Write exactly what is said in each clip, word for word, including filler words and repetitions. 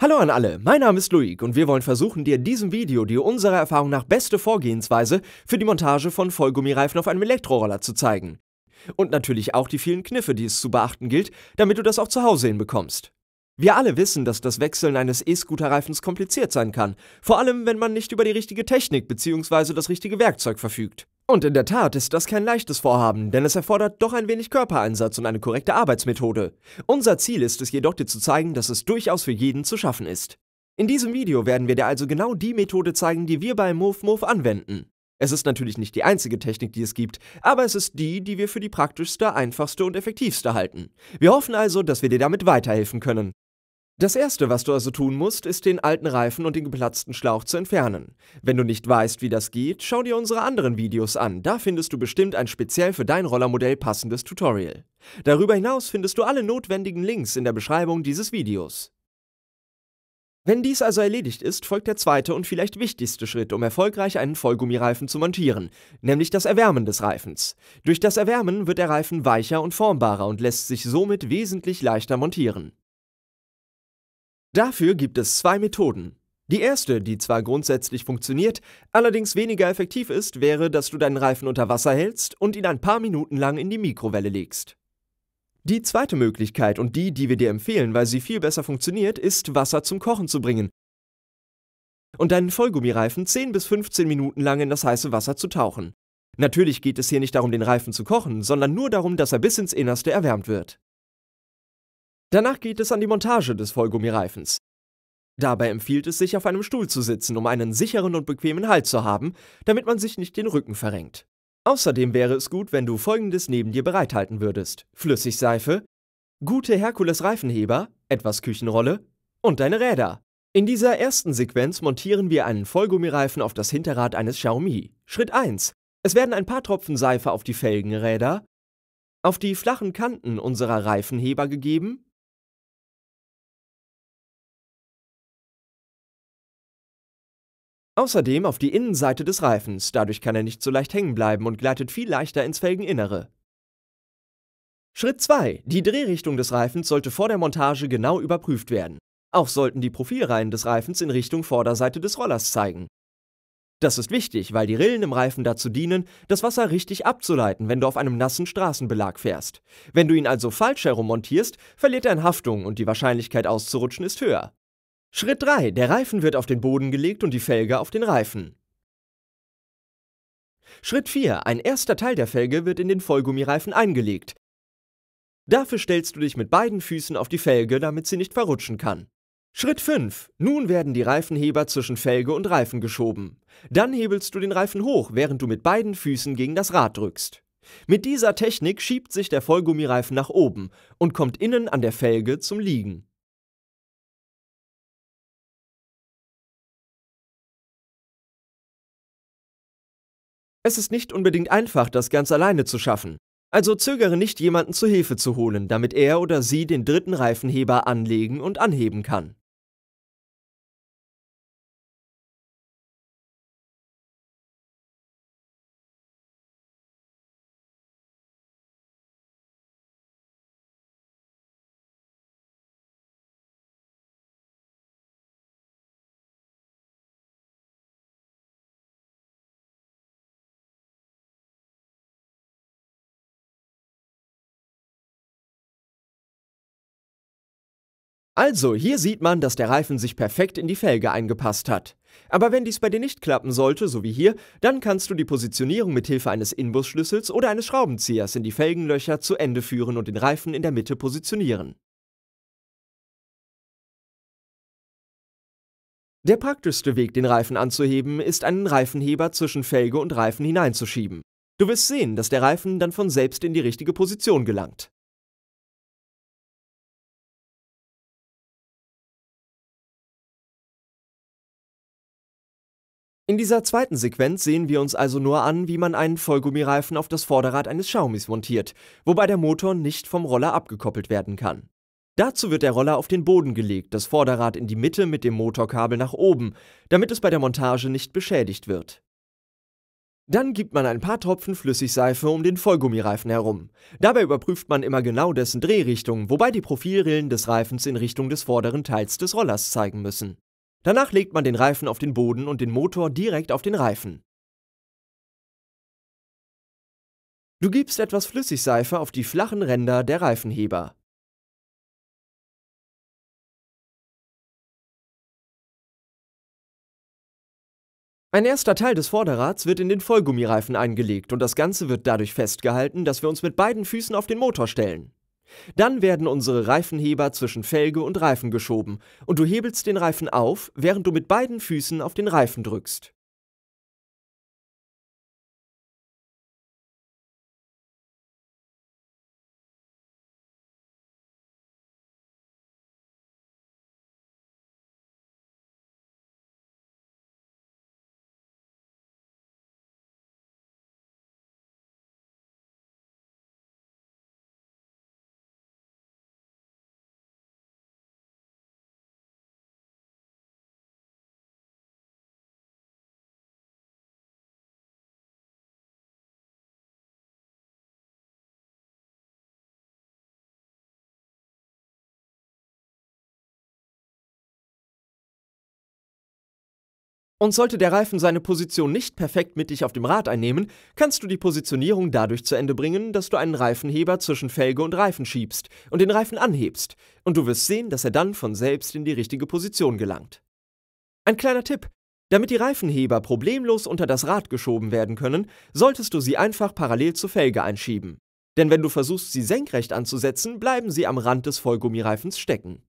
Hallo an alle, mein Name ist Loic und wir wollen versuchen, dir in diesem Video die unserer Erfahrung nach beste Vorgehensweise für die Montage von Vollgummireifen auf einem Elektroroller zu zeigen. Und natürlich auch die vielen Kniffe, die es zu beachten gilt, damit du das auch zu Hause hinbekommst. Wir alle wissen, dass das Wechseln eines E-Scooter-Reifens kompliziert sein kann, vor allem wenn man nicht über die richtige Technik bzw. das richtige Werkzeug verfügt. Und in der Tat ist das kein leichtes Vorhaben, denn es erfordert doch ein wenig Körpereinsatz und eine korrekte Arbeitsmethode. Unser Ziel ist es jedoch, dir zu zeigen, dass es durchaus für jeden zu schaffen ist. In diesem Video werden wir dir also genau die Methode zeigen, die wir bei MoveMove anwenden. Es ist natürlich nicht die einzige Technik, die es gibt, aber es ist die, die wir für die praktischste, einfachste und effektivste halten. Wir hoffen also, dass wir dir damit weiterhelfen können. Das erste, was du also tun musst, ist den alten Reifen und den geplatzten Schlauch zu entfernen. Wenn du nicht weißt, wie das geht, schau dir unsere anderen Videos an, da findest du bestimmt ein speziell für dein Rollermodell passendes Tutorial. Darüber hinaus findest du alle notwendigen Links in der Beschreibung dieses Videos. Wenn dies also erledigt ist, folgt der zweite und vielleicht wichtigste Schritt, um erfolgreich einen Vollgummireifen zu montieren, nämlich das Erwärmen des Reifens. Durch das Erwärmen wird der Reifen weicher und formbarer und lässt sich somit wesentlich leichter montieren. Dafür gibt es zwei Methoden. Die erste, die zwar grundsätzlich funktioniert, allerdings weniger effektiv ist, wäre, dass du deinen Reifen unter Wasser hältst und ihn ein paar Minuten lang in die Mikrowelle legst. Die zweite Möglichkeit und die, die wir dir empfehlen, weil sie viel besser funktioniert, ist, Wasser zum Kochen zu bringen und deinen Vollgummireifen zehn bis fünfzehn Minuten lang in das heiße Wasser zu tauchen. Natürlich geht es hier nicht darum, den Reifen zu kochen, sondern nur darum, dass er bis ins Innerste erwärmt wird. Danach geht es an die Montage des Vollgummireifens. Dabei empfiehlt es sich, auf einem Stuhl zu sitzen, um einen sicheren und bequemen Halt zu haben, damit man sich nicht den Rücken verrenkt. Außerdem wäre es gut, wenn du Folgendes neben dir bereithalten würdest: Flüssigseife, gute Herkules-Reifenheber, etwas Küchenrolle und deine Räder. In dieser ersten Sequenz montieren wir einen Vollgummireifen auf das Hinterrad eines Xiaomi. Schritt eins. Es werden ein paar Tropfen Seife auf die Felgenräder, auf die flachen Kanten unserer Reifenheber gegeben, außerdem auf die Innenseite des Reifens, dadurch kann er nicht so leicht hängen bleiben und gleitet viel leichter ins Felgeninnere. Schritt zwei. Die Drehrichtung des Reifens sollte vor der Montage genau überprüft werden. Auch sollten die Profilreihen des Reifens in Richtung Vorderseite des Rollers zeigen. Das ist wichtig, weil die Rillen im Reifen dazu dienen, das Wasser richtig abzuleiten, wenn du auf einem nassen Straßenbelag fährst. Wenn du ihn also falsch herum montierst, verliert er an Haftung und die Wahrscheinlichkeit auszurutschen ist höher. Schritt drei. Der Reifen wird auf den Boden gelegt und die Felge auf den Reifen. Schritt vier. Ein erster Teil der Felge wird in den Vollgummireifen eingelegt. Dafür stellst du dich mit beiden Füßen auf die Felge, damit sie nicht verrutschen kann. Schritt fünf. Nun werden die Reifenheber zwischen Felge und Reifen geschoben. Dann hebelst du den Reifen hoch, während du mit beiden Füßen gegen das Rad drückst. Mit dieser Technik schiebt sich der Vollgummireifen nach oben und kommt innen an der Felge zum Liegen. Es ist nicht unbedingt einfach, das ganz alleine zu schaffen. Also zögere nicht, jemanden zu Hilfe zu holen, damit er oder sie den dritten Reifenheber anlegen und anheben kann. Also, hier sieht man, dass der Reifen sich perfekt in die Felge eingepasst hat. Aber wenn dies bei dir nicht klappen sollte, so wie hier, dann kannst du die Positionierung mit Hilfe eines Inbusschlüssels oder eines Schraubenziehers in die Felgenlöcher zu Ende führen und den Reifen in der Mitte positionieren. Der praktischste Weg, den Reifen anzuheben, ist, einen Reifenheber zwischen Felge und Reifen hineinzuschieben. Du wirst sehen, dass der Reifen dann von selbst in die richtige Position gelangt. In dieser zweiten Sequenz sehen wir uns also nur an, wie man einen Vollgummireifen auf das Vorderrad eines Xiaomis montiert, wobei der Motor nicht vom Roller abgekoppelt werden kann. Dazu wird der Roller auf den Boden gelegt, das Vorderrad in die Mitte mit dem Motorkabel nach oben, damit es bei der Montage nicht beschädigt wird. Dann gibt man ein paar Tropfen Flüssigseife um den Vollgummireifen herum. Dabei überprüft man immer genau dessen Drehrichtung, wobei die Profilrillen des Reifens in Richtung des vorderen Teils des Rollers zeigen müssen. Danach legt man den Reifen auf den Boden und den Motor direkt auf den Reifen. Du gibst etwas Flüssigseife auf die flachen Ränder der Reifenheber. Ein erster Teil des Vorderrads wird in den Vollgummireifen eingelegt und das Ganze wird dadurch festgehalten, dass wir uns mit beiden Füßen auf den Motor stellen. Dann werden unsere Reifenheber zwischen Felge und Reifen geschoben und du hebelst den Reifen auf, während du mit beiden Füßen auf den Reifen drückst. Und sollte der Reifen seine Position nicht perfekt mittig auf dem Rad einnehmen, kannst du die Positionierung dadurch zu Ende bringen, dass du einen Reifenheber zwischen Felge und Reifen schiebst und den Reifen anhebst. Und du wirst sehen, dass er dann von selbst in die richtige Position gelangt. Ein kleiner Tipp: Damit die Reifenheber problemlos unter das Rad geschoben werden können, solltest du sie einfach parallel zur Felge einschieben. Denn wenn du versuchst, sie senkrecht anzusetzen, bleiben sie am Rand des Vollgummireifens stecken.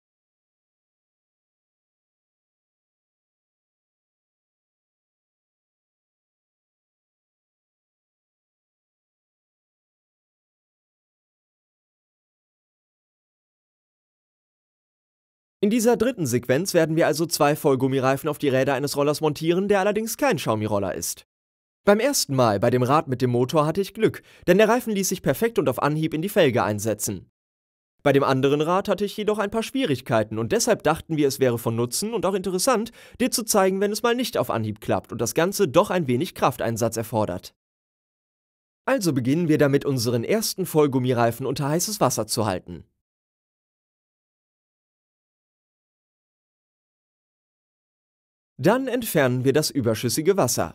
In dieser dritten Sequenz werden wir also zwei Vollgummireifen auf die Räder eines Rollers montieren, der allerdings kein Xiaomi-Roller ist. Beim ersten Mal bei dem Rad mit dem Motor hatte ich Glück, denn der Reifen ließ sich perfekt und auf Anhieb in die Felge einsetzen. Bei dem anderen Rad hatte ich jedoch ein paar Schwierigkeiten und deshalb dachten wir, es wäre von Nutzen und auch interessant, dir zu zeigen, wenn es mal nicht auf Anhieb klappt und das Ganze doch ein wenig Krafteinsatz erfordert. Also beginnen wir damit, unseren ersten Vollgummireifen unter heißes Wasser zu halten. Dann entfernen wir das überschüssige Wasser.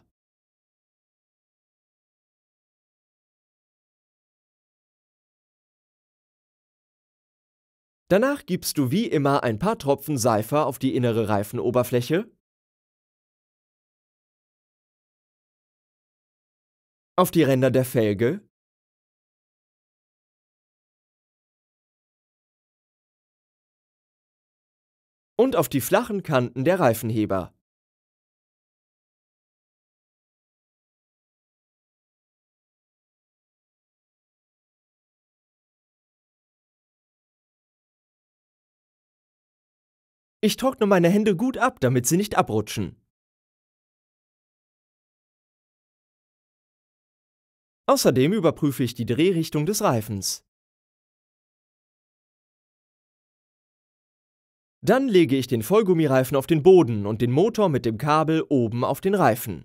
Danach gibst du wie immer ein paar Tropfen Seife auf die innere Reifenoberfläche, auf die Ränder der Felge und auf die flachen Kanten der Reifenheber. Ich trockne meine Hände gut ab, damit sie nicht abrutschen. Außerdem überprüfe ich die Drehrichtung des Reifens. Dann lege ich den Vollgummireifen auf den Boden und den Motor mit dem Kabel oben auf den Reifen.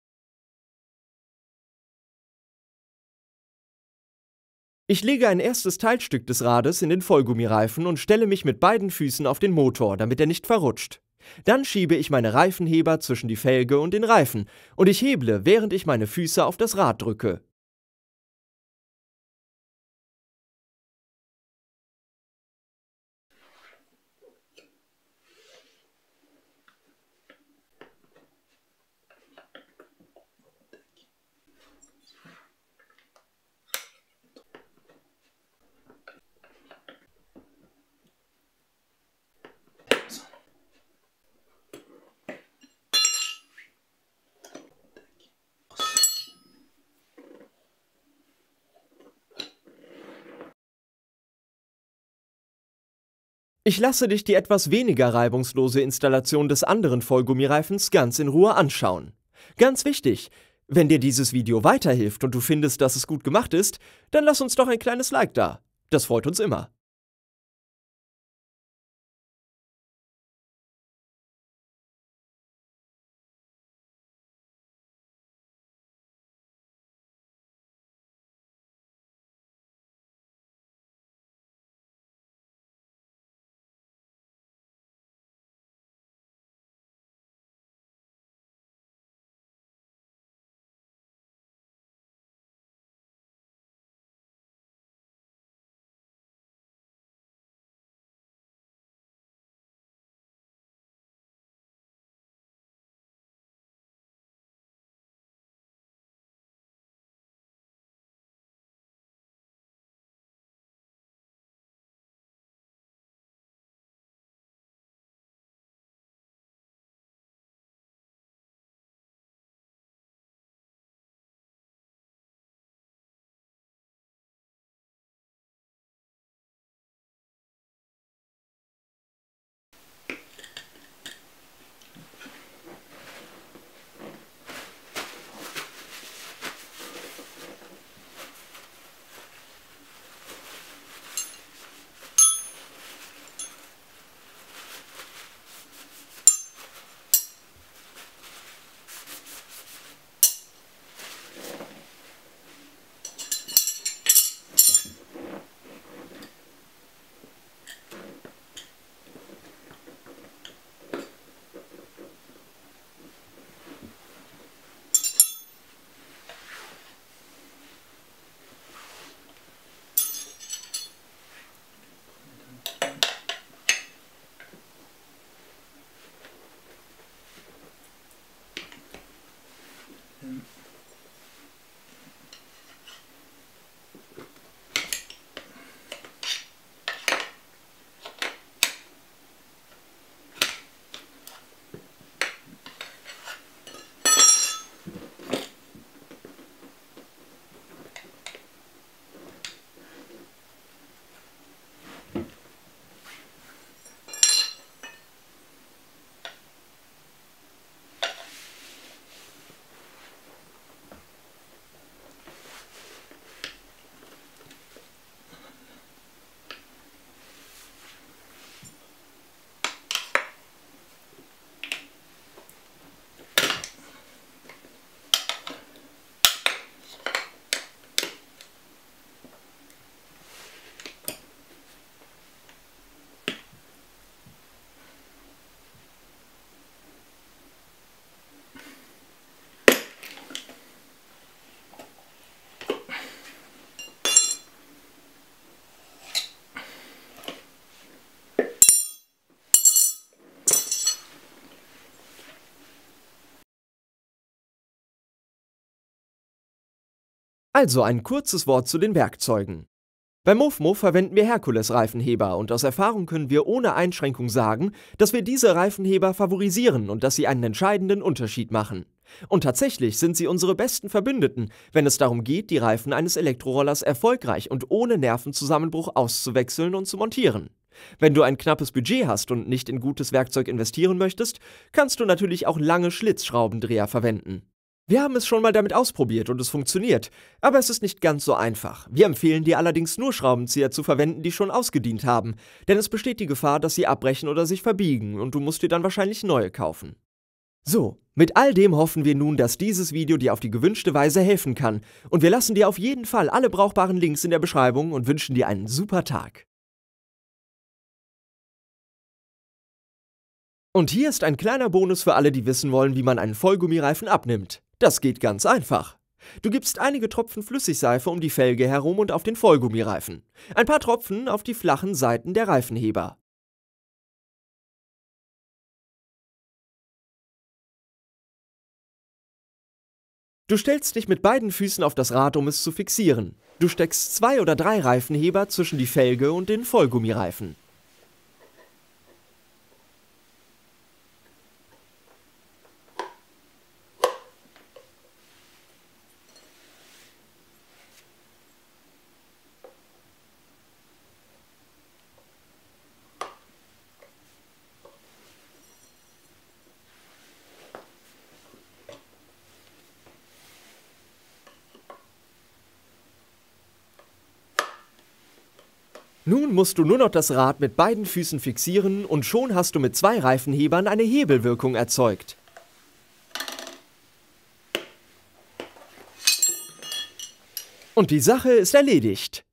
Ich lege ein erstes Teilstück des Rades in den Vollgummireifen und stelle mich mit beiden Füßen auf den Motor, damit er nicht verrutscht. Dann schiebe ich meine Reifenheber zwischen die Felge und den Reifen und ich heble, während ich meine Füße auf das Rad drücke. Ich lasse dich die etwas weniger reibungslose Installation des anderen Vollgummireifens ganz in Ruhe anschauen. Ganz wichtig: Wenn dir dieses Video weiterhilft und du findest, dass es gut gemacht ist, dann lass uns doch ein kleines Like da. Das freut uns immer. Also ein kurzes Wort zu den Werkzeugen. Bei Mofmo verwenden wir Herkules-Reifenheber und aus Erfahrung können wir ohne Einschränkung sagen, dass wir diese Reifenheber favorisieren und dass sie einen entscheidenden Unterschied machen. Und tatsächlich sind sie unsere besten Verbündeten, wenn es darum geht, die Reifen eines Elektrorollers erfolgreich und ohne Nervenzusammenbruch auszuwechseln und zu montieren. Wenn du ein knappes Budget hast und nicht in gutes Werkzeug investieren möchtest, kannst du natürlich auch lange Schlitzschraubendreher verwenden. Wir haben es schon mal damit ausprobiert und es funktioniert, aber es ist nicht ganz so einfach. Wir empfehlen dir allerdings nur Schraubenzieher zu verwenden, die schon ausgedient haben, denn es besteht die Gefahr, dass sie abbrechen oder sich verbiegen und du musst dir dann wahrscheinlich neue kaufen. So, mit all dem hoffen wir nun, dass dieses Video dir auf die gewünschte Weise helfen kann und wir lassen dir auf jeden Fall alle brauchbaren Links in der Beschreibung und wünschen dir einen super Tag. Und hier ist ein kleiner Bonus für alle, die wissen wollen, wie man einen Vollgummireifen abnimmt. Das geht ganz einfach. Du gibst einige Tropfen Flüssigseife um die Felge herum und auf den Vollgummireifen. Ein paar Tropfen auf die flachen Seiten der Reifenheber. Du stellst dich mit beiden Füßen auf das Rad, um es zu fixieren. Du steckst zwei oder drei Reifenheber zwischen die Felge und den Vollgummireifen. Nun musst du nur noch das Rad mit beiden Füßen fixieren und schon hast du mit zwei Reifenhebern eine Hebelwirkung erzeugt. Und die Sache ist erledigt.